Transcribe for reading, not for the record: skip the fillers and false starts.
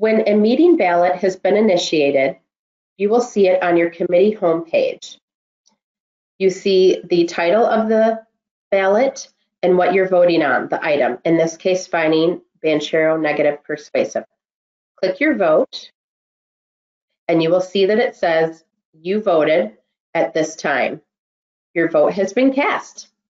When a meeting ballot has been initiated, you will see it on your committee homepage. You see the title of the ballot and what you're voting on, the item, in this case, finding Banchero negative persuasive. Click your vote, and you will see that it says you voted at this time. Your vote has been cast.